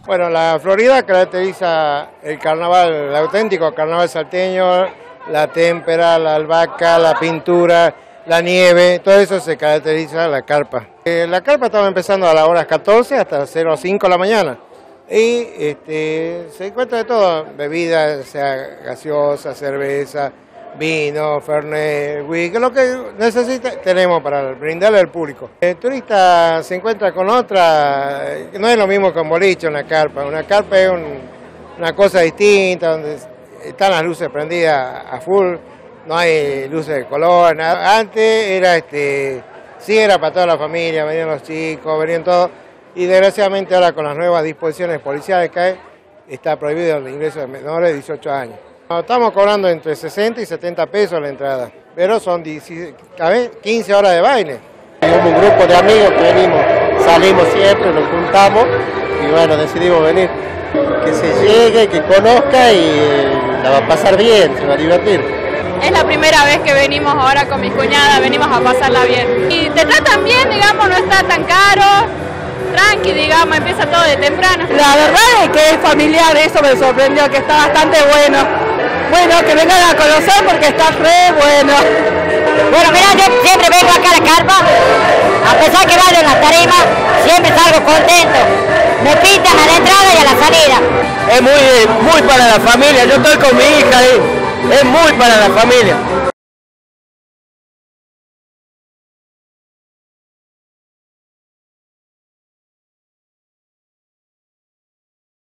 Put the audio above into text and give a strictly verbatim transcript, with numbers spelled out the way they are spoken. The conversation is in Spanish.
Bueno, la Florida caracteriza el carnaval, el auténtico carnaval salteño, la témpera, la albahaca, la pintura, la nieve, todo eso se caracteriza la carpa. Eh, la carpa estaba empezando a las horas catorce hasta las cero cinco de la mañana y este, se encuentra de todo, bebidas, sea gaseosa, cerveza, vino, fernet, whisky, lo que necesite tenemos para brindarle al público. El turista se encuentra con otra, no es lo mismo que un boliche, una carpa. Una carpa es un, una cosa distinta, donde están las luces prendidas a full, no hay luces de color, nada. Antes era, este, sí era para toda la familia, venían los chicos, venían todos, y desgraciadamente ahora con las nuevas disposiciones policiales que hay, está prohibido el ingreso de menores de dieciocho años. Estamos cobrando entre sesenta y setenta pesos la entrada, pero son quince horas de baile. Somos un grupo de amigos que venimos, salimos siempre, nos juntamos y bueno, decidimos venir. Que se llegue, que conozca y eh, la va a pasar bien, se va a divertir. Es la primera vez que venimos ahora con mis cuñadas, venimos a pasarla bien. Y te tratan bien, digamos, no está tan caro, tranqui, digamos, empieza todo de temprano. La verdad es que es familiar, eso me sorprendió, que está bastante bueno. Bueno, que vengan a conocer porque está re bueno. Bueno, mira, yo siempre vengo acá a la carpa, a pesar que bailo en la tarima, siempre salgo contento. Me pintan a la entrada y a la salida. Es muy, muy para la familia, yo estoy con mi hija ahí, es muy para la familia.